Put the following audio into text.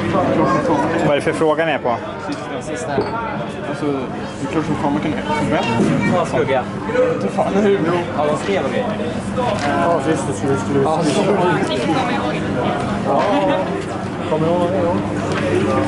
Vad är det för fråga ni är på? Sista. Alltså, det är klart som fan man kan förvänta. Ja, skugga. Inte fan, hur? Ja, de skrev och grejer. Ja, just det. Kommer du ihåg det?